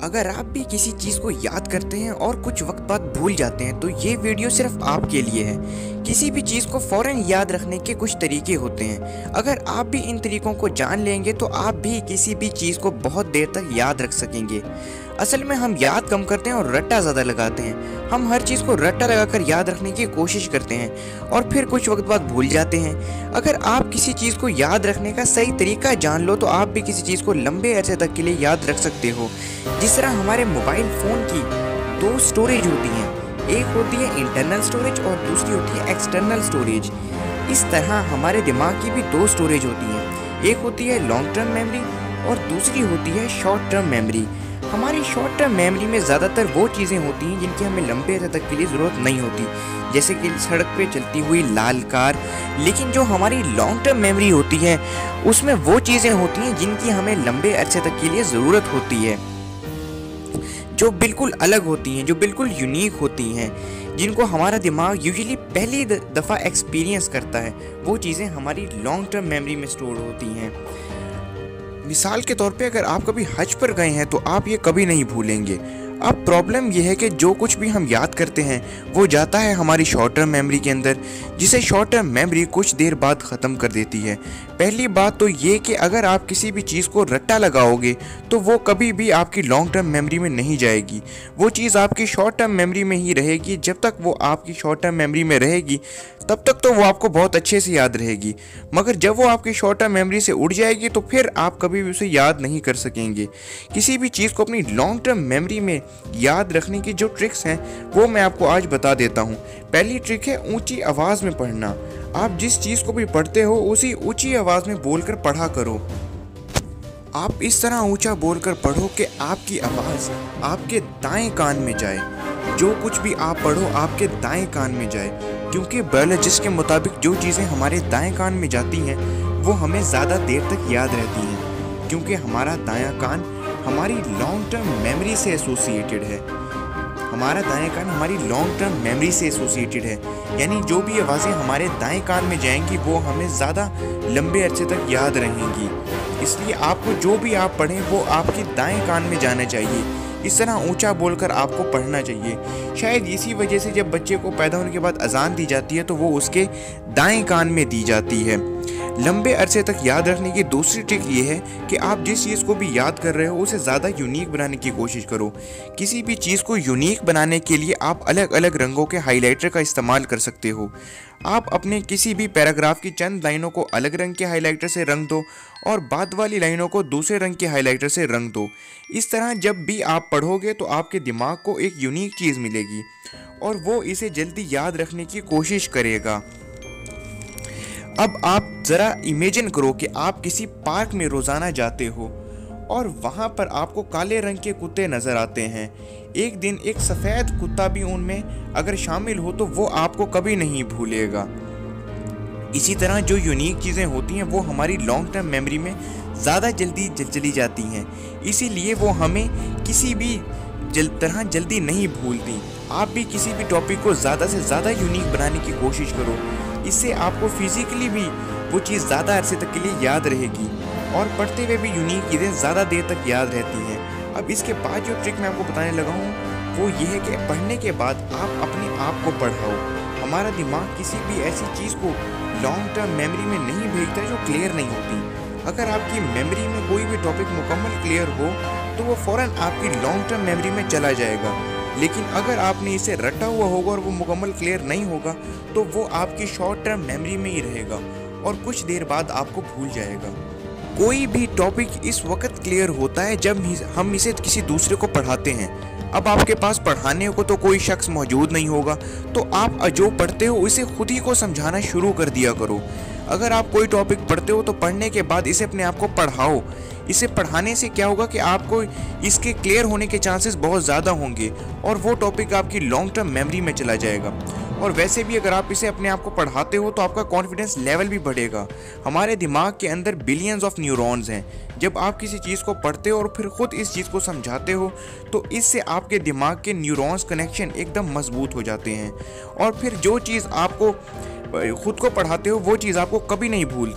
अगर आप भी किसी चीज़ को याद करते हैं और कुछ वक्त बाद भूल जाते हैं तो ये वीडियो सिर्फ आपके लिए है। किसी भी चीज़ को फ़ौरन याद रखने के कुछ तरीके होते हैं। अगर आप भी इन तरीकों को जान लेंगे तो आप भी किसी भी चीज़ को बहुत देर तक याद रख सकेंगे। असल में हम याद कम करते हैं और रट्टा ज़्यादा लगाते हैं। हम हर चीज़ को रट्टा लगाकर याद रखने की कोशिश करते हैं और फिर कुछ वक्त बाद भूल जाते हैं। अगर आप किसी चीज़ को याद रखने का सही तरीका जान लो तो आप भी किसी चीज़ को लंबे अरसे तक के लिए याद रख सकते हो। जिस तरह हमारे मोबाइल फ़ोन की दो स्टोरेज होती हैं, एक होती है इंटरनल स्टोरेज और दूसरी होती है एक्सटर्नल स्टोरेज। इस तरह हमारे दिमाग की भी दो स्टोरेज होती हैं, एक होती है लॉन्ग टर्म मेमोरी और दूसरी होती है शॉर्ट टर्म मेमोरी। हमारी शॉर्ट टर्म मेमोरी में ज़्यादातर वो चीज़ें होती हैं जिनकी हमें लंबे अरसे तक के लिए ज़रूरत नहीं होती, जैसे कि सड़क पे चलती हुई लाल कार। लेकिन जो हमारी लॉन्ग टर्म मेमोरी होती है उसमें वो चीज़ें होती हैं जिनकी हमें लंबे अरसे तक के लिए ज़रूरत होती है, जो बिल्कुल अलग होती हैं, जो बिल्कुल यूनिक होती हैं, जिनको हमारा दिमाग यूजुअली पहली दफ़ा एक्सपीरियंस करता है। वो चीज़ें हमारी लॉन्ग टर्म मेमोरी में स्टोर होती हैं। मिसाल के तौर पे अगर आप कभी हज पर गए हैं तो आप ये कभी नहीं भूलेंगे। अब प्रॉब्लम यह है कि जो कुछ भी हम याद करते हैं वो जाता है हमारी शॉर्ट टर्म मेमोरी के अंदर, जिसे शॉर्ट टर्म मेमोरी कुछ देर बाद ख़त्म कर देती है। पहली बात तो ये कि अगर आप किसी भी चीज़ को रट्टा लगाओगे तो वो कभी भी आपकी लॉन्ग टर्म मेमोरी में नहीं जाएगी। वो चीज़ आपकी शॉर्ट टर्म मेमोरी में ही रहेगी। जब तक वो आपकी शॉर्ट टर्म मेमोरी में रहेगी तब तक तो वो आपको बहुत अच्छे से याद रहेगी, मगर जब वो आपकी शॉर्ट टर्म मेमोरी से उड़ जाएगी तो फिर आप कभी भी उसे याद नहीं कर सकेंगे। किसी भी चीज़ को अपनी लॉन्ग टर्म मेमोरी में याद रखने की जो ट्रिक्स हैं वो मैं आपको आज बता देता हूँ। पहली ट्रिक है ऊंची आवाज़ में पढ़ना। आप जिस चीज़ को भी पढ़ते हो उसी ऊंची आवाज़ में बोलकर पढ़ा करो। आप इस तरह ऊंचा बोलकर पढ़ो कि आपकी आवाज़ आपके दाएं कान में जाए। जो कुछ भी आप पढ़ो आपके दाएं कान में जाए, क्योंकि बायोलॉजिस्ट के मुताबिक जो चीज़ें हमारे दाएं कान में जाती हैं वो हमें ज़्यादा देर तक याद रहती हैं, क्योंकि हमारा दायां कान हमारी लॉन्ग टर्म मेमोरी से एसोसिएटेड है। हमारा दाएं कान हमारी लॉन्ग टर्म मेमोरी से एसोसिएटेड है, यानी जो भी आवाज़ें हमारे दाएं कान में जाएंगी वो हमें ज़्यादा लंबे अरसे तक याद रहेंगी। इसलिए आपको जो भी आप पढ़ें वो आपके दाएं कान में जाना चाहिए। इस तरह ऊंचा बोलकर आपको पढ़ना चाहिए। शायद इसी वजह से जब बच्चे को पैदा होने के बाद अजान दी जाती है तो वो उसके दाएं कान में दी जाती है। लंबे अरसे तक याद रखने की दूसरी ट्रिक ये है कि आप जिस चीज़ को भी याद कर रहे हो उसे ज़्यादा यूनिक बनाने की कोशिश करो। किसी भी चीज़ को यूनिक बनाने के लिए आप अलग अलग रंगों के हाइलाइटर का इस्तेमाल कर सकते हो। आप अपने किसी भी पैराग्राफ की चंद लाइनों को अलग रंग के हाइलाइटर से रंग दो और बाद वाली लाइनों को दूसरे रंग के हाइलाइटर से रंग दो। इस तरह जब भी आप पढ़ोगे तो आपके दिमाग को एक यूनिक चीज़ मिलेगी और वो इसे जल्दी याद रखने की कोशिश करेगा। अब आप ज़रा इमेजिन करो कि आप किसी पार्क में रोज़ाना जाते हो और वहाँ पर आपको काले रंग के कुत्ते नज़र आते हैं। एक दिन एक सफ़ेद कुत्ता भी उनमें अगर शामिल हो तो वो आपको कभी नहीं भूलेगा। इसी तरह जो यूनिक चीज़ें होती हैं वो हमारी लॉन्ग टर्म मेमोरी में ज़्यादा जल्दी चली जाती हैं, इसीलिए वो हमें किसी भी तरह जल्दी नहीं भूलती। आप भी किसी भी टॉपिक को ज़्यादा से ज़्यादा यूनिक बनाने की कोशिश करो। इससे आपको फिजिकली भी वो चीज़ ज़्यादा अरसे तक के लिए याद रहेगी और पढ़ते हुए भी यूनिक चीज़ें ज़्यादा देर तक याद रहती हैं। अब इसके बाद जो ट्रिक मैं आपको बताने लगा हूँ वो ये है कि पढ़ने के बाद आप अपने आप को पढ़ाओ। हमारा दिमाग किसी भी ऐसी चीज़ को लॉन्ग टर्म मेमोरी में नहीं भेजता जो क्लियर नहीं होती। अगर आपकी मेमोरी में कोई भी टॉपिक मुकम्मल क्लियर हो तो वो फ़ौरन आपकी लॉन्ग टर्म मेमोरी में चला जाएगा, लेकिन अगर आपने इसे रटा हुआ होगा और वो मुकम्मल क्लियर नहीं होगा तो वो आपकी शॉर्ट टर्म मेमोरी में ही रहेगा और कुछ देर बाद आपको भूल जाएगा। कोई भी टॉपिक इस वक्त क्लियर होता है जब हम इसे किसी दूसरे को पढ़ाते हैं। अब आपके पास पढ़ाने को तो कोई शख्स मौजूद नहीं होगा तो आप जो पढ़ते हो इसे खुद ही को समझाना शुरू कर दिया करो। अगर आप कोई टॉपिक पढ़ते हो तो पढ़ने के बाद इसे अपने आप को पढ़ाओ। इसे पढ़ाने से क्या होगा कि आपको इसके क्लियर होने के चांसेस बहुत ज़्यादा होंगे और वो टॉपिक आपकी लॉन्ग टर्म मेमोरी में चला जाएगा। और वैसे भी अगर आप इसे अपने आप को पढ़ाते हो तो आपका कॉन्फिडेंस लेवल भी बढ़ेगा। हमारे दिमाग के अंदर बिलियंस ऑफ न्यूरॉन्स हैं। जब आप किसी चीज़ को पढ़ते हो और फिर ख़ुद इस चीज़ को समझाते हो तो इससे आपके दिमाग के न्यूरॉन्स कनेक्शन एकदम मजबूत हो जाते हैं और फिर जो चीज़ आपको खुद को पढ़ाते हो वो चीज़ आपको कभी नहीं भूलती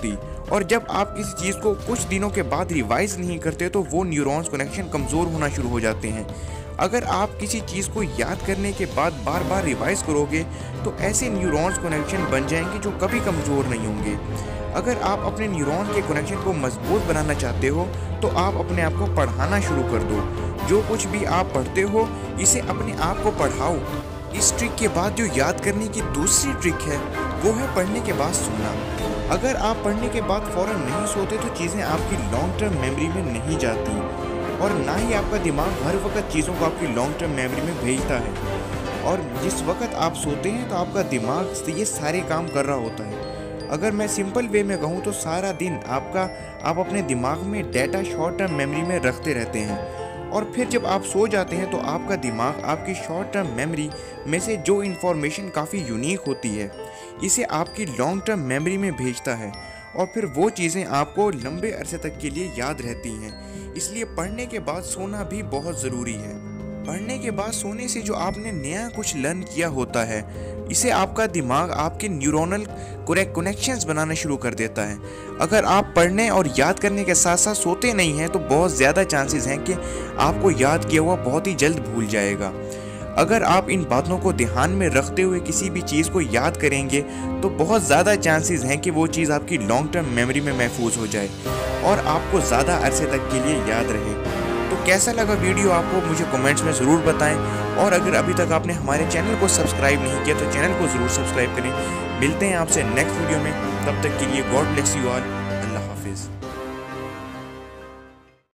और जब आप किसी चीज़ को कुछ दिनों के बाद रिवाइज नहीं करते तो वो न्यूरॉन्स कनेक्शन कमज़ोर होना शुरू हो जाते हैं। अगर आप किसी चीज़ को याद करने के बाद बार बार रिवाइज करोगे तो ऐसे न्यूरॉन्स कनेक्शन बन जाएंगे जो कभी कमज़ोर नहीं होंगे। अगर आप अपने न्यूरॉन के कनेक्शन को मजबूत बनाना चाहते हो तो आप अपने आप को पढ़ाना शुरू कर दो। जो कुछ भी आप पढ़ते हो इसे अपने आप को पढ़ाओ। इस ट्रिक के बाद जो याद करने की दूसरी ट्रिक है वो है पढ़ने के बाद सोना। अगर आप पढ़ने के बाद फ़ौरन नहीं सोते तो चीज़ें आपकी लॉन्ग टर्म मेमोरी में नहीं जाती और ना ही आपका दिमाग हर वक्त चीज़ों को आपकी लॉन्ग टर्म मेमोरी में भेजता है। और जिस वक्त आप सोते हैं तो आपका दिमाग ये सारे काम कर रहा होता है। अगर मैं सिंपल वे में कहूँ तो सारा दिन आप अपने दिमाग में डेटा शॉर्ट टर्म मेमोरी में रखते रहते हैं और फिर जब आप सो जाते हैं तो आपका दिमाग आपकी शॉर्ट टर्म मेमोरी में से जो इन्फॉर्मेशन काफ़ी यूनिक होती है इसे आपकी लॉन्ग टर्म मेमोरी में भेजता है और फिर वो चीज़ें आपको लंबे अरसे तक के लिए याद रहती हैं। इसलिए पढ़ने के बाद सोना भी बहुत ज़रूरी है। पढ़ने के बाद सोने से जो आपने नया कुछ लर्न किया होता है इसे आपका दिमाग आपके न्यूरोनल कनेक्शंस बनाना शुरू कर देता है। अगर आप पढ़ने और याद करने के साथ साथ सोते नहीं हैं तो बहुत ज़्यादा चांसेस हैं कि आपको याद किया हुआ बहुत ही जल्द भूल जाएगा। अगर आप इन बातों को ध्यान में रखते हुए किसी भी चीज़ को याद करेंगे तो बहुत ज़्यादा चांसेस हैं कि वो चीज़ आपकी लॉन्ग टर्म मेमोरी में महफूज हो जाए और आपको ज़्यादा अरसे तक के लिए याद रहे। तो कैसा लगा वीडियो आपको मुझे कमेंट्स में ज़रूर बताएं और अगर अभी तक आपने हमारे चैनल को सब्सक्राइब नहीं किया तो चैनल को ज़रूर सब्सक्राइब करें। मिलते हैं आपसे नेक्स्ट वीडियो में, तब तक के लिए गॉड ब्लेस यू ऑल।